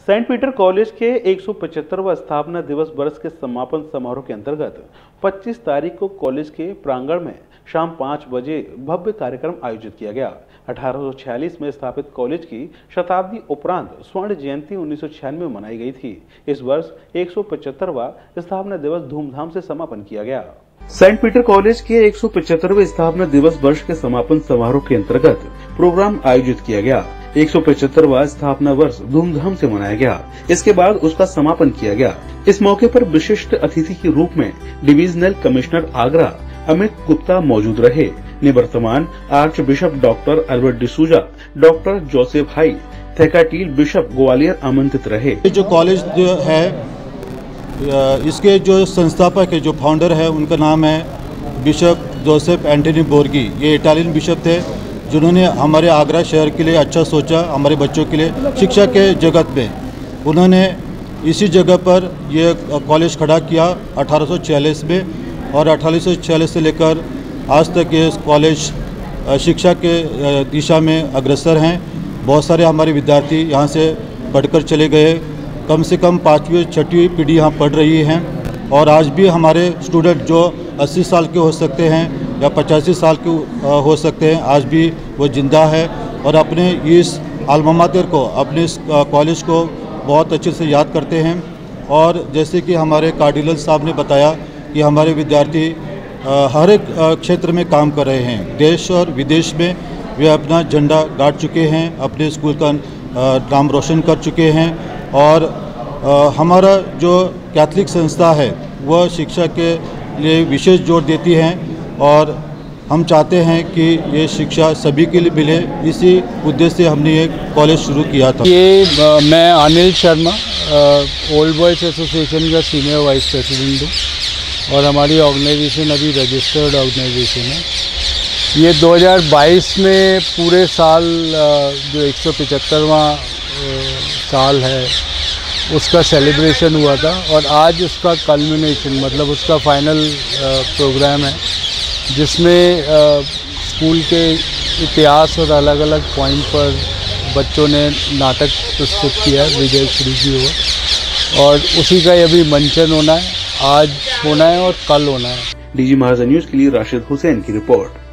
Saint Peter college के 175वां स्थापना दिवस वर्ष के समापन समारोह के अंतर्गत 25 तारीख को कॉलेज के प्रांगण में शाम 5 बजे भव्य कार्यक्रम आयोजित किया गया। 1846 में स्थापित कॉलेज की शताब्दी उपरांत स्वर्ण जयंती 1996 में मनाई गई थी। इस वर्ष 175वां स्थापना दिवस धूमधाम से समापन किया गया। सेंट पीटर कॉलेज के 175वें स्थापना दिवस वर्ष के समापन समारोह के अंतर्गत प्रोग्राम आयोजित किया गया। 175वां स्थापना वर्ष धूमधाम से मनाया गया। इसके बाद उसका समापन किया गया। इस मौके पर विशिष्ट अतिथि के रूप में डिविजनल कमिश्नर आगरा अमित गुप्ता मौजूद रहे। निवर्तमान archbishop doctor Albert D'Souza, doctor Joseph हाई, थेकाटील बिशप ग्वालियर आमंत्रित रहे। जो कॉलेज है इसके जो संस्थापक है, जो फाउंडर है, उनका नाम है बिशप जोसेफ एंटनी बोर्गी। ये इटालियन बिशप थे जिन्होंने हमारे आगरा शहर के लिए अच्छा सोचा। हमारे बच्चों के लिए शिक्षा के जगत में उन्होंने इसी जगह पर ये कॉलेज खड़ा किया 1846 में, और 1846 से लेकर आज तक ये कॉलेज शिक्षा के दिशा में अग्रसर हैं। बहुत सारे हमारे विद्यार्थी यहाँ से पढ़कर चले गए। कम से कम 5वीं 6वीं पीढ़ी यहाँ पढ़ रही हैं, और आज भी हमारे स्टूडेंट जो 80 साल के हो सकते हैं या 85 साल के हो सकते हैं, आज भी वो जिंदा है और अपने इस अल्मा मातर को, अपने इस कॉलेज को बहुत अच्छे से याद करते हैं। और जैसे कि हमारे कार्डिनल साहब ने बताया कि हमारे विद्यार्थी हर एक क्षेत्र में काम कर रहे हैं। देश और विदेश में वे अपना झंडा गाड़ चुके हैं, अपने स्कूल का नाम रोशन कर चुके हैं। और हमारा जो कैथलिक संस्था है वह शिक्षा के लिए विशेष जोर देती हैं, और हम चाहते हैं कि ये शिक्षा सभी के लिए मिले। इसी उद्देश्य से हमने ये कॉलेज शुरू किया था। मैं Anil Sharma, old boys association का सीनियर वाइस प्रेसिडेंट हूँ, और हमारी ऑर्गेनाइजेशन अभी रजिस्टर्ड ऑर्गेनाइजेशन है। ये 2022 में पूरे साल जो 175वां साल है उसका सेलिब्रेशन हुआ था, और आज उसका कल्मिनेशन मतलब उसका फाइनल प्रोग्राम है, जिसमें स्कूल के इतिहास और अलग अलग पॉइंट पर बच्चों ने नाटक प्रस्तुत किया है, विजय श्री की ओर, और उसी का ये भी मंचन होना है, आज होना है और कल होना है। डीजी महाराजा न्यूज के लिए राशिद हुसैन की रिपोर्ट।